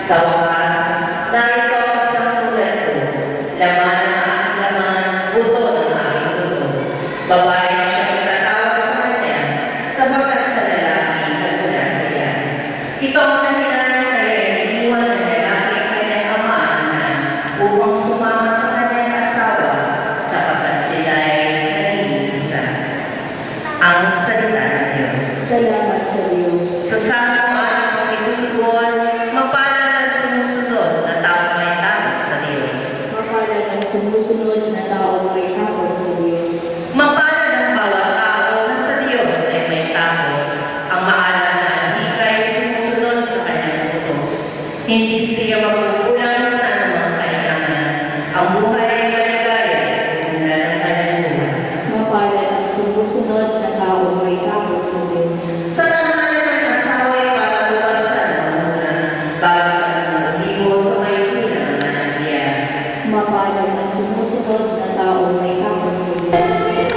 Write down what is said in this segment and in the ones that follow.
Sa wakas, narito ako sa tulad ko, laman ng aking laman, buto ng aking buto. Babae na siya itatawag sa kanya, sapagkat sa lalaki nagmula siya. Ito ang dahilan kaya iniwan ng lalaki ang kanyang ama-ama upang sumama sa kanyang asawa, sapagkat sila ay naging isa. Ang salita ng Diyos. Salamat sa Diyos. Sa samahan ng pagtitulungan, mapalad ang sumusunod na taong may takot sa Diyos. Mapalad ang sumusunod na taong may takot sa Diyos. Mapalad ang bawat tao na sa Diyos ay may takot. Ang maalala na hikay sumusunod sa kanyang utos. Hindi siya mapupulan sa anumang kailangan. Ang buhay ay maligaya, mula ng kanyang buhay. Mapalad ang sumusunod na taong may takot sa Diyos. Sa naman ng asawa ay para buwasan ang muna, bago ang maglibo sa may ng manandiya. Mapalad ang sumusunod na taong may takot sa Diyos.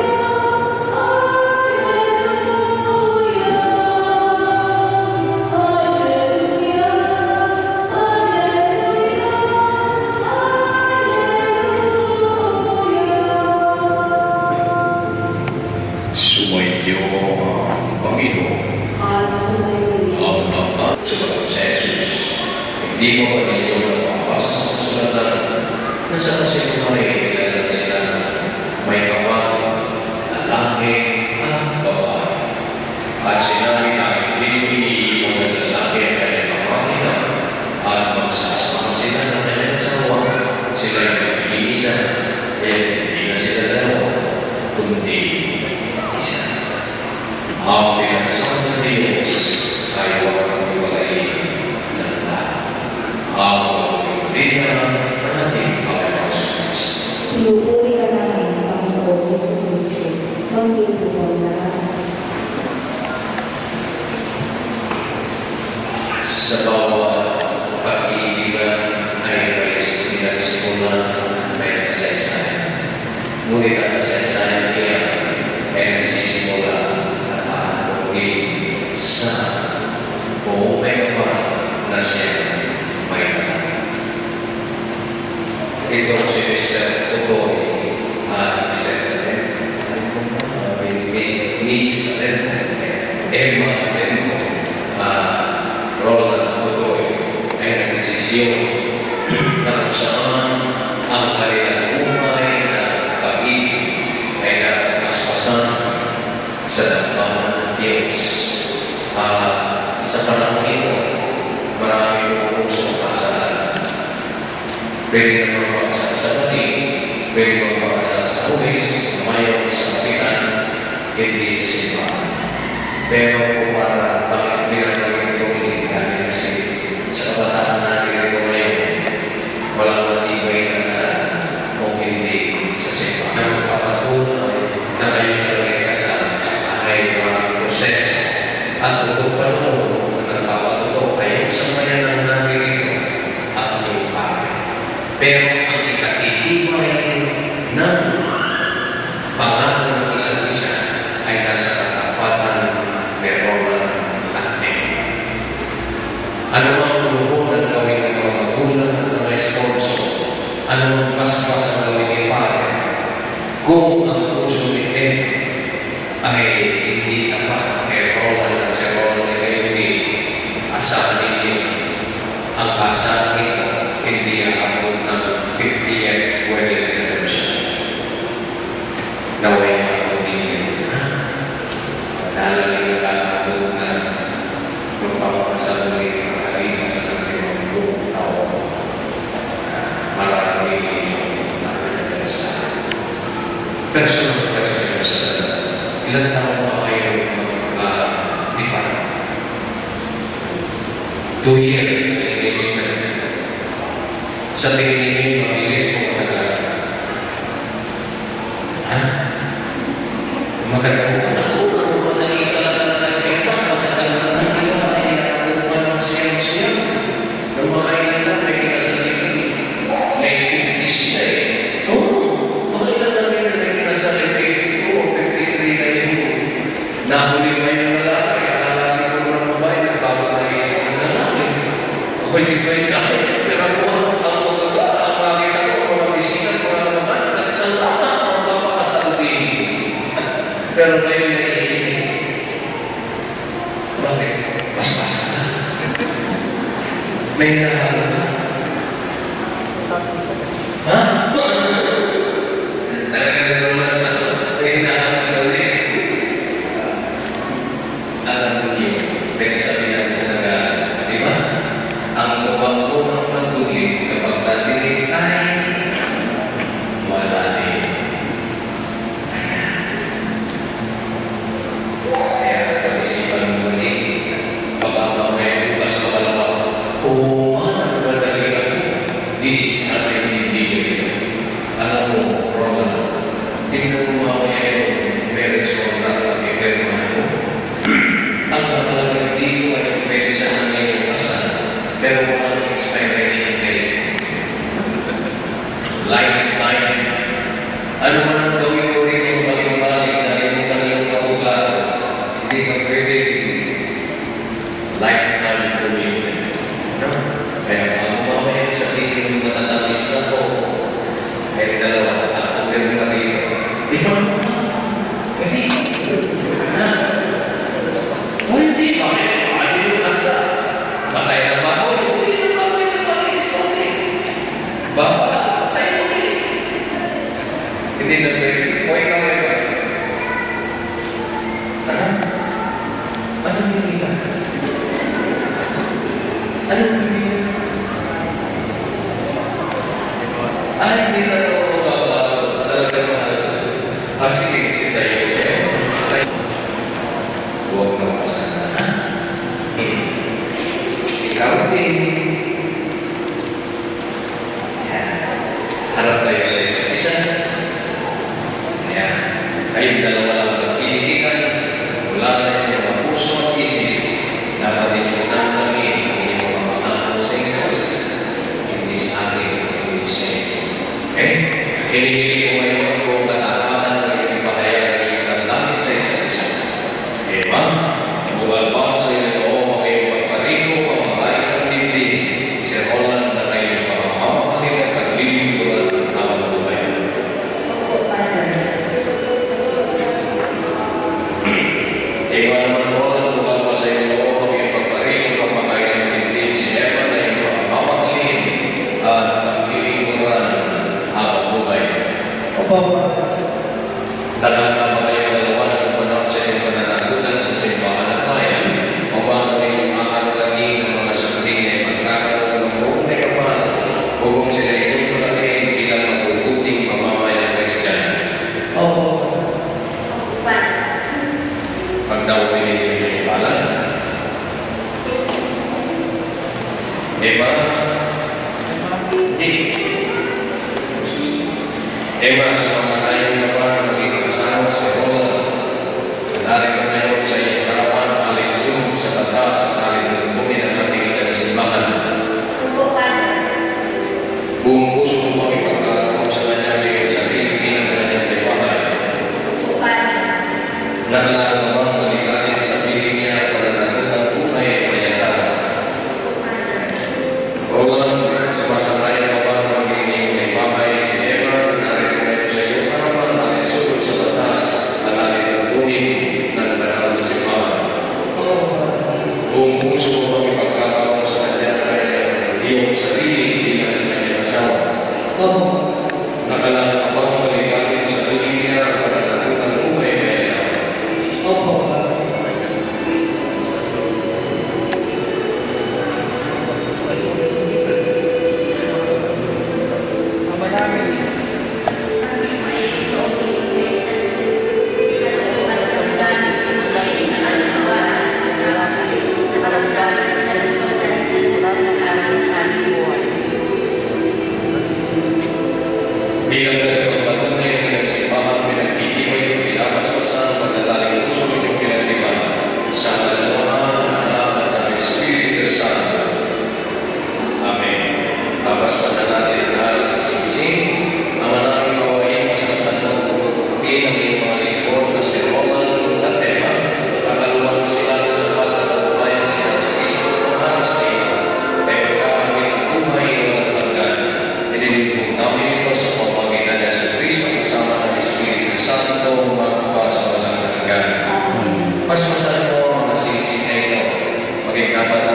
Sumainyo ang Panginoon. Ang lahat sa mga sa Jesus. Hindi mo ba ninyo nababasa sa kasulatan na sa kasinunay kilala sila may kapal, lalaki at babae. At sinabi na hindi iniiwan ng lalaki ang kanyang kapatid at magsasama sila ng kanyang asawa. Sila ay mag-iisa, hindi na sila dalawa, kundi isa. Ang pinagsama ng Diyos ay huwag iwalayin ng lahat. Ang pagpipilihan ng ating Panginoon sa Kristo. Pinupuri ka namin, Panginoon Yesu Kristo. Magsinutunan na Sa bawat pag-iibigan ay may sinagsimulan may kasaysayan. Ngunit ang kasaysayan niya ay nagsisimula at aatuloy sa buong may kapal na siya may kapal. Ito si Mr. Tutoy at Mr. Miss Emma Roland Tutoy ay nagdesisyon na kung saan ang kanilang buhay na pag-ibig ay nakapaspasan sa dampahan ng Diyos. Sa panahon ito, marami po sumakasal. Pwede na magpakasal sa pati, pwede magpakasal sa huwis, sa mayon, sa kapitan, hindi sa simbahan. Pero kung para bakit ginagawin ito ulit dahil kasi sa kabataan natin ito ngayon, walang matibay na kasal kung hindi sa simbahan. Ang papatunay na kayo talagang kasal ay maraming proseso. At kung panahon na nagpapatuto kayo sa mayanan natin ito at yung pare. Pero ang ikatitibay ng pangako ng isa't isa ay nasa katapatan ni Roland at Emma. Ano ang tulukunan gawin ng mga magulang at mga sponsor? Ano ang paspas ang gawin ni pare? Kung ang puso ni Emma ay hindi tapat kay Roland at si Roland ay kayo ni asahan ninyo, ang asahan nito hindi aabot ng 50th wedding anniversary. Naway ako ninyo. Dahil nagkakaroon na magpapakasal ng makalipas ng limang buong taon. Marami nakalipas na. Personal question sa ilan taon pa kayo mag-lipan? 2 years engagement. Sa tingin ninyo, mabilis kung matagal. Ha? Maganda ko na. Madali talaga na nasa matagal na hindi ba ay nakuha ng siya. Nung makailan na, may kinasalitin. Late 50s na eh. Oo, makailan na may kinasalitin ko, 53 na yun. Nahuli ba yung lalaki? Akala siguro ng babae, nagbago na isip ng lalaki. Ako'y 50. Pero ako, ang makita ko, mga bisikan, mga naman, isang tata, mga mapakasabi. Pero ngayon na iinig. Bakit? Mas-masa na. May nahalo na. Ha? Talaga naman na may nahalo na rin. Alam mo niyo, may kasabihan sa Tagalog, di ba? Ang tumakbo ng patuloy kapag nadinig ay wala din. Kaya pag-isipan mo rin, baka mamaya bukas na kalawa, madali ako. This is how I need to. Alam mo, Roman, tingnan mo mamaya yung marriage contract na kipirma mo. Ang nakalagay dito ay yung pensa ng iyong kasal, pero walang expiration date. Lifetime. Ano man ang gawin mo rin yung balik-balik na yung kanilang kabugado, hindi ka pwede lifetime commitment. No? Kaya kung mamaya sa tingin ng natatamis na po, ay dalawa, at ang gano'n na rin, di ba? Hindi. Ha? O hindi, bakit? Ano yung handa? Patay na ba ako? Hindi na ba may nagpapagis ko? Baka, patay na ulit. Hindi na pwede. O ikaw ay ba? Ano? Anong hindi na? Anong hindi na? Ay, hindi na ako mababago. Talaga mahal. Sige, kasi tayo. Huwag na masana. Ikaw din. Harap tayo sa isa't isa. Kayong dalawa lang ang pinigilan mula sa inyong mga puso at isip. Dapat inyong tanggapin ang inyong mga mahal sa isa't isa. Hindi sa akin, hindi sa inyo. Okay? Hinihili ko ngayon kung katapatan ng inyong patayan ng inyong langit sa isa't isa. Diba? Buwal pa sa inyo o kayo magparito, pamagais ng dibdib, si Roland na kayo pamamahalin at paglilingkuran ng habang buhay. Diba naman Roland, buwal pa sa inyo o kayo magparito, pamagais ng dibdib, si Eva na kayo pamamahalin at paglilingkuran habang buhay. Opo. Tatanda ba kayo dalawa na kumanap sa inyong pananagutan sa simbahan at bayan? Mabasa niyo ang akagani ng mga sundin na magkakaroon ng buong na kapal kung sila itong palakin bilang mabubuting pamamayan ng Kristiyano. Opo. Pag daw pinili niyo yung balan. Diba? Diba, sumasakay yung naman magiging asawa sa Roland. Narito ngayon sa iyong karawan, aling sa batas sa aling tungkumin ang natingilan simbahan. Buong puso mo makipagkakaroon sa kanya bigay sa Pilipina na kanyang liwahan. Nakalalaman malikatin sa piling niya para nagutan tunay at mayasahan. Roland, sumasakay ang babae magiging may bahay si Eva, narito ngayon sa iyo dapat